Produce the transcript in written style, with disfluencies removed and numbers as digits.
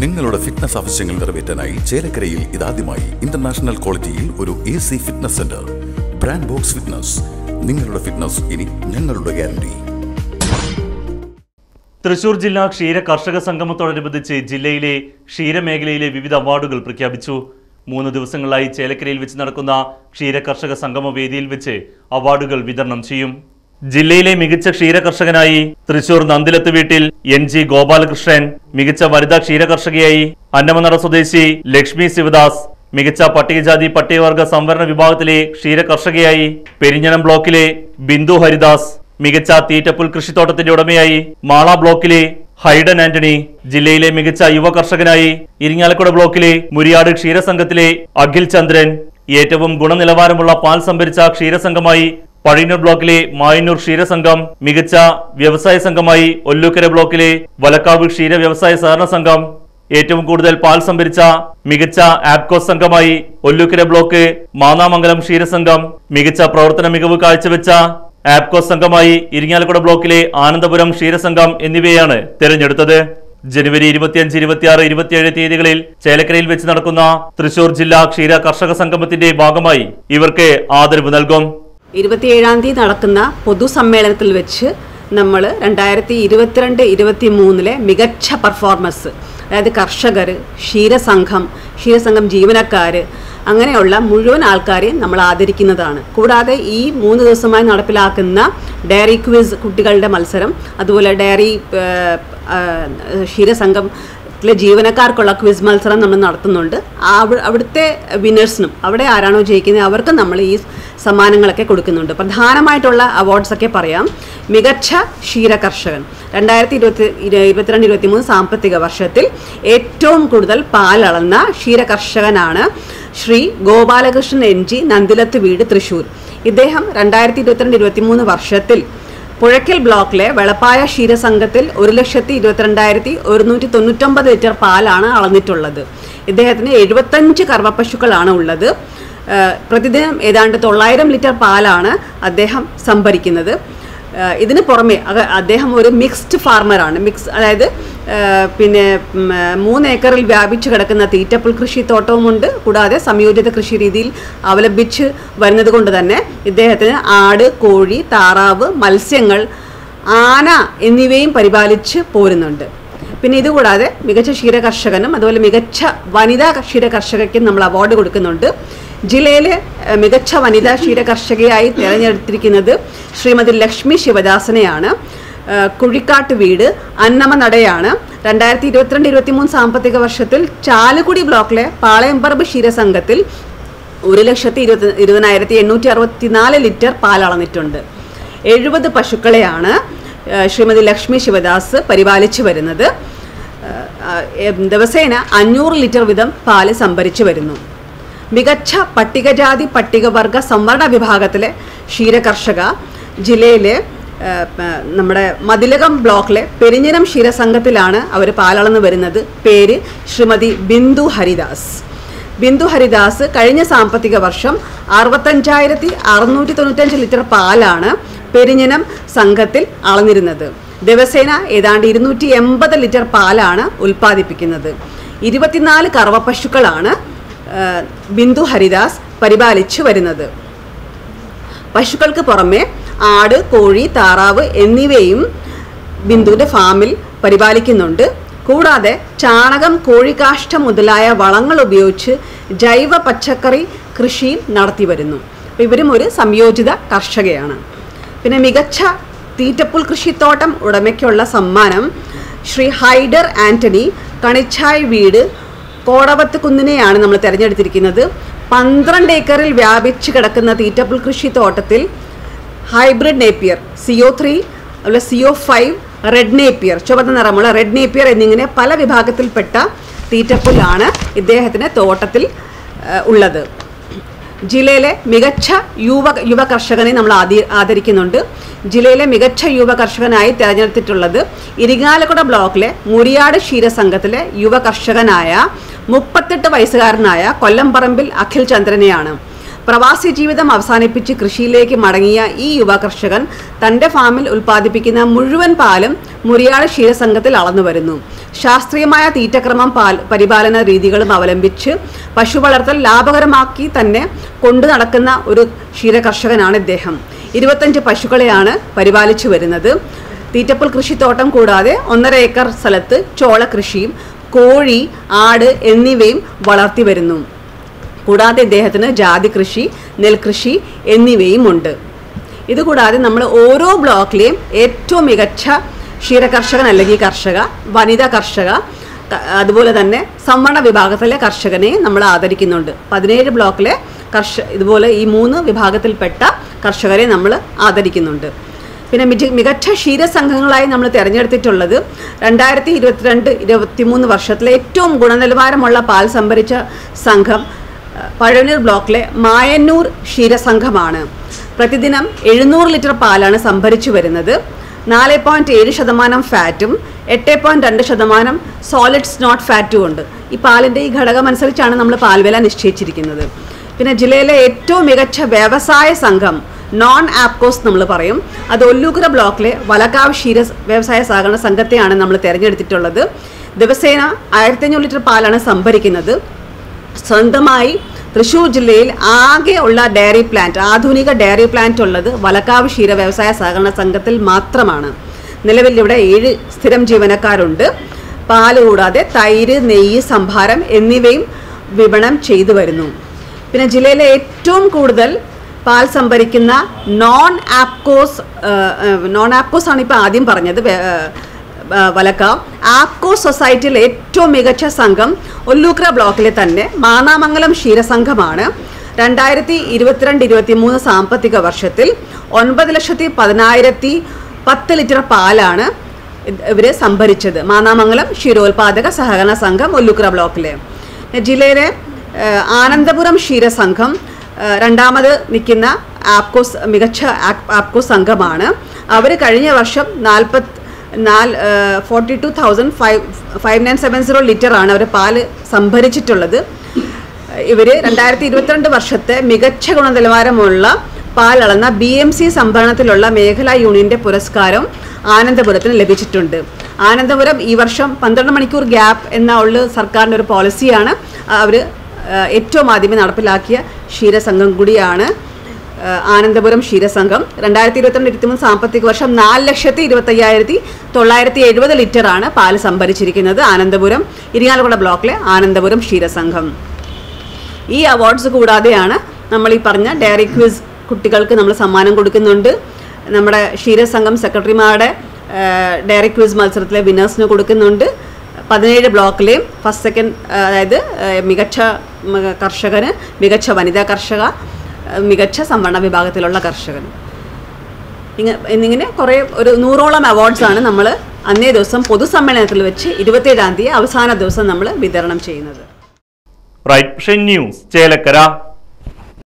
നിങ്ങളുടെ ഫിറ്റ്നസ് ആവശ്യങ്ങൾ നിറവേറ്റാനായി ചേലക്കരയിൽ ഇതാദ്യമായി ഇന്റർനാഷണൽ ക്വാളിറ്റിയിൽ ഒരു AC fitness centre. Brand box fitness. നിങ്ങളുടെ ഫിറ്റ്നസ് ഇനി ഞങ്ങളുടെ ഗ്യാരണ്ടി. തൃശൂർ ജില്ലാ ക്ഷീര കർഷക സംഗമത്തോടനുബന്ധിച്ച് ജില്ലയിലെ ക്ഷീരമേഖലയിലെ വിവിധ അവാർഡുകൾ പ്രഖ്യാപിച്ചു. 3 ദിവസങ്ങളായി ചേലക്കരയിൽ വെച്ച് നടക്കുന്ന ക്ഷീര കർഷക സംഗമ വേദിയിൽ വെച്ച് അവാർഡുകൾ വിതരണം ചെയ്യും. ജില്ലയിലെ മികച്ച ക്ഷീര കർഷകനായി തൃശൂർ നന്ദിലത്ത് വീട്ടിൽ NG ഗോപാലകൃഷ്ണൻ, മികച്ച വനിതാ ക്ഷീര കർഷകയായി അന്നമനട സ്വദേശി ലക്ഷ്മി ശിവദാസ്, മികച്ച പട്ടികജാതി പട്ടികവർഗ സംവരണ വിഭാഗത്തിലെ ക്ഷീര കർഷകയായി പെരിഞ്ഞനം ബ്ലോക്കിലെ ബിന്ദു ഹരിദാസ്, മികച്ച തീറ്റപ്പുൽ കൃഷിത്തോട്ടത്തിന്റെ ഉടമയായി മാള ബ്ലോക്കിലെ ഹൈഡൻ ആന്റണി, ജില്ലയിലെ മികച്ച യുവ കർഷകനായി ഇരിങ്ങാലക്കുട ബ്ലോക്കിലെ മുരിയാട് ക്ഷീരസംഘത്തിലെ അഖിൽ ചന്ദ്രൻ, ഏറ്റവും ഗുണനിലവാരമുള്ള പാൽ സംഭരിച്ച ക്ഷീരസംഘമായി പഴയന്നൂർ ബ്ലോക്കിലെ മായന്നൂർ ക്ഷീരസംഘം, മികച്ച വ്യവസായ സംഘമായി ഒല്ലൂക്കര ബ്ലോക്കിലെ വലക്കാവ് ക്ഷീര വ്യവസായ സഹകരണ സംഘം, ഏറ്റവും കൂടുതൽ പാൽ സംഭരിച്ച മികച്ച ആപ്കോ സംഘമായി ഒല്ലൂക്കര ബ്ലോക്ക് മാന്നാമംഗലം ക്ഷീരസംഘം, മികച്ച പ്രവർത്തന മികവ് കാഴ്ചവെച്ച ആപ്കോ സംഘമായി ഇരിങ്ങാലക്കുട ബ്ലോക്കിലെ ആനന്ദപുരം ക്ഷീരസംഘം എന്നിവയാണ് തെരഞ്ഞെടുത്തത്. ജനുവരി 25, 26, 27 തീയതികളിൽ ചേലക്കരയിൽ വെച്ച് നടക്കുന്ന തൃശൂർ ജില്ലാ ക്ഷീര കർഷക സംഗമത്തിന്റെ ഭാഗമായി ഇവർക്ക് ആദരവ് നൽകും. 27-ാം തീയതി നടക്കുന്ന പൊതുസമ്മേളനത്തിൽ വെച്ച് നമ്മൾ 2022-23 മികച്ച പെർഫോമൻസ്, അതായത് കർഷകർ, ക്ഷീരസംഘം ജീവനക്കാർ, അങ്ങനെയുള്ള മുഴുവൻ ആൾക്കാരെയും നമ്മൾ ആദരിക്കുന്നതാണ്. കൂടാതെ ഈ 3 ദിവസമായി നടപ്പിലാക്കുന്ന ഡയറി ക്വിസ് കുട്ടികളുടെ മത്സരം, അതുപോലെ ഡയറി ക്ഷീരസംഘത്തിലെ ജീവനക്കാർക്കുള്ള ക്വിസ് മത്സരം നമ്മൾ നടത്തുന്നുണ്ട്. അവിടുത്തെ വിന്നേഴ്സിനും അവിടെ ആരാണോ ജയിക്കുന്നത് അവർക്കും നമ്മൾ ഈ സമ്മാനങ്ങളൊക്കെ കൊടുക്കുന്നുണ്ട്. പ്രധാനമായിട്ടുള്ള അവാർഡ്സൊക്കെ പറയാം. മികച്ച ക്ഷീര കർഷകൻ 2022-23 സാമ്പത്തിക വർഷത്തിൽ ഏറ്റവും കൂടുതൽ പാലളന്ന ക്ഷീര കർഷകനാണ് ശ്രീ ഗോപാലകൃഷ്ണൻ NG നന്ദിലത്ത് വീട് തൃശൂർ. ഇദ്ദേഹം 2022-23 വർഷത്തിൽ പുഴയ്ക്കൽ ബ്ലോക്കിലെ വെളപ്പായ ക്ഷീരസംഘത്തിൽ 1,22,199 ലിറ്റർ പാലാണ് അളന്നിട്ടുള്ളത്. ഇദ്ദേഹത്തിന് 75 കറവപ്പശുക്കളാണ് ഉള്ളത്. പ്രതിദിനം ഏതാണ്ട് 900 ലിറ്റർ പാലാണ് അദ്ദേഹം സംഭരിക്കുന്നത്. ഇതിന് പുറമെ അദ്ദേഹം ഒരു മിക്സ്ഡ് ഫാർമറാണ്. അതായത് 3 ഏക്കറിൽ വ്യാപിച്ചു കിടക്കുന്ന തീറ്റപ്പുൽ കൃഷിത്തോട്ടവുമുണ്ട്. കൂടാതെ സംയോജിത കൃഷി രീതിയിൽ അവലംബിച്ച് വരുന്നത് കൊണ്ട് തന്നെ ഇദ്ദേഹത്തിന് ആട്, കോഴി, താറാവ്, മത്സ്യങ്ങൾ, ആന എന്നിവയും പരിപാലിച്ച് പോരുന്നുണ്ട്. പിന്നെ ഇതുകൂടാതെ മികച്ച ക്ഷീര കർഷകനും അതുപോലെ മികച്ച വനിതാ ക്ഷീര കർഷകയ്ക്കും നമ്മൾ അവാർഡ് കൊടുക്കുന്നുണ്ട്. ജില്ലയിലെ മികച്ച വനിതാ ക്ഷീര കർഷകയായി തിരഞ്ഞെടുത്തിരിക്കുന്നത് ശ്രീമതി ലക്ഷ്മി ശിവദാസനെയാണ്. കുഴിക്കാട്ട് വീട് അന്നമനടയാണ്. 2022-23 സാമ്പത്തിക വർഷത്തിൽ ചാലുകുടി ബ്ലോക്കിലെ പാളയംപറമ്പ് ക്ഷീരസംഘത്തിൽ 1,20,864 ലിറ്റർ പാലളന്നിട്ടുണ്ട്. 70 പശുക്കളെയാണ് ശ്രീമതി ലക്ഷ്മി ശിവദാസ് പരിപാലിച്ചു വരുന്നത്. ദിവസേന 500 ലിറ്റർ വീതം പാല് സംഭരിച്ചു വരുന്നു. മികച്ച പട്ടികജാതി പട്ടികവർഗ സംവരണ വിഭാഗത്തിലെ ക്ഷീരകർഷക ജില്ലയിലെ നമ്മുടെ മതിലകം ബ്ലോക്കിലെ പെരിഞ്ഞനം ക്ഷീരസംഘത്തിലാണ് അവർ പാലളന്ന് വരുന്നത്. പേര് ശ്രീമതി ബിന്ദു ഹരിദാസ്. ബിന്ദു ഹരിദാസ് കഴിഞ്ഞ സാമ്പത്തിക വർഷം 65,695 ലിറ്റർ പാലാണ് പെരിഞ്ഞനം സംഘത്തിൽ അളന്നിരുന്നത്. ദിവസേന ഏതാണ്ട് 280 ലിറ്റർ പാലാണ് ഉൽപ്പാദിപ്പിക്കുന്നത്. 24 കറവപ്പശുക്കളാണ് ബിന്ദു ഹരിദാസ് പരിപാലിച്ചു വരുന്നത്. പശുക്കൾക്ക് പുറമെ ആട്, കോഴി, താറാവ് എന്നിവയും ബിന്ദുവിൻ്റെ ഫാമിൽ പരിപാലിക്കുന്നുണ്ട്. കൂടാതെ ചാണകം, കോഴിക്കാഷ്ടം മുതലായ വളങ്ങൾ ഉപയോഗിച്ച് ജൈവ പച്ചക്കറി കൃഷിയും നടത്തി വരുന്നു. ഇവരും ഒരു സംയോജിത കർഷകയാണ്. പിന്നെ മികച്ച തീറ്റപ്പുൽ കൃഷിത്തോട്ടം ഉടമയ്ക്കുള്ള സമ്മാനം ശ്രീ ഹൈഡർ ആന്റണി കണിച്ചായ് വീട് കോടവത്ത് കുന്നിനെയാണ് നമ്മൾ തിരഞ്ഞെടുത്തിരിക്കുന്നത്. 12 ഏക്കറിൽ വ്യാപിച്ച് കിടക്കുന്ന തീറ്റപ്പുൽ കൃഷിത്തോട്ടത്തിൽ ഹൈബ്രിഡ് നേപ്പിയർ, CO3, അതുപോലെ CO5, റെഡ് നേപ്പിയർ, ചുവന്ന നിറമുള്ള റെഡ് നേപ്പിയർ എന്നിങ്ങനെ പല വിഭാഗത്തിൽപ്പെട്ട തീറ്റപ്പുല്ലാണ് ഇദ്ദേഹത്തിൻ്റെ തോട്ടത്തിൽ ഉള്ളത്. ജില്ലയിലെ മികച്ച യുവ കർഷകനെ നമ്മൾ ആദരിക്കുന്നുണ്ട്. ജില്ലയിലെ മികച്ച യുവ കർഷകനായി തിരഞ്ഞെടുത്തിട്ടുള്ളത് ഇരിങ്ങാലക്കുട ബ്ലോക്കിലെ മുരിയാട് ക്ഷീരസംഘത്തിലെ യുവ കർഷകനായ 38 വയസ്സുകാരനായ കൊല്ലംപറമ്പിൽ അഖിൽ ചന്ദ്രനെയാണ്. പ്രവാസി ജീവിതം അവസാനിപ്പിച്ച് കൃഷിയിലേക്ക് മടങ്ങിയ ഈ യുവ കർഷകൻ തന്റെ ഫാമിൽ ഉൽപ്പാദിപ്പിക്കുന്ന മുഴുവൻ പാലും മുറിയാട് ക്ഷീരസംഘത്തിൽ അളന്നു വരുന്നു. ശാസ്ത്രീയമായ തീറ്റക്രമം പരിപാലന രീതികളും അവലംബിച്ച് പശു വളർത്തൽ ലാഭകരമാക്കി തന്നെ കൊണ്ടു നടക്കുന്ന ഒരു ക്ഷീരകർഷകനാണ് ഇദ്ദേഹം. 25 പശുക്കളെയാണ് പരിപാലിച്ചു വരുന്നത്. തീറ്റപ്പുൽ കൃഷിത്തോട്ടം കൂടാതെ 1.5 ഏക്കർ സ്ഥലത്ത് ചോള കൃഷിയും കോഴി, ആട് എന്നിവയും വളർത്തി വരുന്നു. കൂടാതെ ഇദ്ദേഹത്തിന് ജാതി കൃഷി, നെൽകൃഷി എന്നിവയും ഉണ്ട്. ഇതുകൂടാതെ നമ്മൾ ഓരോ ബ്ലോക്കിലെയും ഏറ്റവും മികച്ച ക്ഷീരകർഷകൻ അല്ലെങ്കിൽ കർഷക, വനിതാ കർഷക, അതുപോലെ തന്നെ സംവരണ വിഭാഗത്തിലെ കർഷകനെ നമ്മൾ ആദരിക്കുന്നുണ്ട്. 17 ബ്ലോക്കിലെ ഇതുപോലെ ഈ 3 വിഭാഗത്തിൽപ്പെട്ട കർഷകരെ നമ്മൾ ആദരിക്കുന്നുണ്ട്. പിന്നെ മികച്ച ക്ഷീരസംഘങ്ങളായി നമ്മൾ തിരഞ്ഞെടുത്തിട്ടുള്ളത് 2022-23 വർഷത്തിലെ ഏറ്റവും ഗുണനിലവാരമുള്ള പാൽ സംഭരിച്ച സംഘം പഴയന്നൂർ ബ്ലോക്കിലെ മായന്നൂർ ക്ഷീരസംഘമാണ്. പ്രതിദിനം 700 ലിറ്റർ പാലാണ് സംഭരിച്ചു വരുന്നത്. 4.7% ഫാറ്റും 8.2% സോളിഡ്സ് നോട്ട് ഫാറ്റും ഉണ്ട്. ഈ പാലിൻ്റെ ഈ ഘടകം അനുസരിച്ചാണ് നമ്മൾ പാൽവില നിശ്ചയിച്ചിരിക്കുന്നത്. പിന്നെ ജില്ലയിലെ ഏറ്റവും മികച്ച വ്യവസായ സംഘം നോൺ ആപ്കോസ് നമ്മൾ പറയും, അത് ഒല്ലൂക്കര ബ്ലോക്കിലെ വലക്കാവ് ക്ഷീര വ്യവസായ സഹകരണ സംഘത്തെയാണ് നമ്മൾ തിരഞ്ഞെടുത്തിട്ടുള്ളത്. ദിവസേന 1500 ലിറ്റർ പാലാണ് സംഭരിക്കുന്നത്. സ്വന്തമായി തൃശ്ശൂർ ജില്ലയിൽ ആകെ ഉള്ള ഡയറി പ്ലാന്റ്, ആധുനിക ഡയറി പ്ലാന്റ് ഉള്ളത് വലക്കാവ് ക്ഷീര വ്യവസായ സഹകരണ സംഘത്തിൽ മാത്രമാണ്. നിലവിൽ ഇവിടെ 7 സ്ഥിരം ജീവനക്കാരുണ്ട്. പാല് കൂടാതെ തൈര്, നെയ്യ്, സംഭാരം എന്നിവയും വിപണനം ചെയ്തു വരുന്നു. പിന്നെ ജില്ലയിലെ ഏറ്റവും കൂടുതൽ പാൽ സംഭരിക്കുന്ന നോൺ ആപ്കോസ് ആണ് ഇപ്പോൾ ആദ്യം പറഞ്ഞത്, വലക്കാവ്. ആപ്കോസ് സൊസൈറ്റിയിൽ ഏറ്റവും മികച്ച സംഘം ഒല്ലൂക്കര ബ്ലോക്കിലെ തന്നെ മാന്നാമംഗലം ക്ഷീരസംഘമാണ്. 2022-23 സാമ്പത്തിക വർഷത്തിൽ 9,10,10 ലിറ്റർ പാലാണ് ഇവർ സംഭരിച്ചത്. മാന്നാമംഗലം ക്ഷീരോത്പാദക സഹകരണ സംഘം ഒല്ലൂക്കര ബ്ലോക്കിലെ. ജില്ലയിലെ ആനന്ദപുരം ക്ഷീരസംഘം രണ്ടാമത് നിൽക്കുന്ന മികച്ച ആപ്കോസ് സംഘമാണ്. അവർ കഴിഞ്ഞ വർഷം 42,570 ലിറ്ററാണ് അവർ പാല് സംഭരിച്ചിട്ടുള്ളത്. ഇവർ 2022 വർഷത്തെ മികച്ച ഗുണനിലവാരമുള്ള പാൽ അളന്ന BMC സംഭരണത്തിലുള്ള മേഖലാ യൂണിയന്റെ പുരസ്കാരം ആനന്ദപുരത്തിന് ലഭിച്ചിട്ടുണ്ട്. ആനന്ദപുരം ഈ വർഷം 12 മണിക്കൂർ ഗ്യാപ്പ് ഉള്ള സർക്കാരിൻ്റെ ഒരു പോളിസിയാണ്. അവർ ഏറ്റവും ആദ്യമേ നടപ്പിലാക്കിയ ക്ഷീരസംഘം കൂടിയാണ് ആനന്ദപുരം ക്ഷീരസംഘം. 2022-23 സാമ്പത്തിക വർഷം 4,25,970 ലിറ്ററാണ് പാല് സംഭരിച്ചിരിക്കുന്നത് ആനന്ദപുരം ഇരിങ്ങാലക്കുട ബ്ലോക്കിലെ ആനന്ദപുരം ക്ഷീരസംഘം. ഈ അവാർഡ്സ് കൂടാതെയാണ് നമ്മൾ ഈ പറഞ്ഞ ഡയറി ക്വിസ് കുട്ടികൾക്ക് നമ്മൾ സമ്മാനം കൊടുക്കുന്നുണ്ട്. നമ്മുടെ ക്ഷീരസംഘം സെക്രട്ടറിമാരുടെ ഡയറി ക്വിസ് മത്സരത്തിലെ വിന്നേഴ്സിന് കൊടുക്കുന്നുണ്ട്. 17 ബ്ലോക്കിലെയും ഫസ്റ്റ്, സെക്കൻഡ്, അതായത് മികച്ച കർഷകന്, മികച്ച വനിതാ കർഷക, മികച്ച സംവരണ വിഭാഗത്തിലുള്ള കർഷകൻ, എന്നിങ്ങനെ കുറേ ഒരു 100ഓളം അവാർഡ്സാണ് നമ്മൾ അന്നേ ദിവസം പൊതുസമ്മേളനത്തിൽ വെച്ച് 27-ാം തീയതി അവസാന ദിവസം നമ്മൾ വിതരണം ചെയ്യുന്നത്. Right news Chelakkara.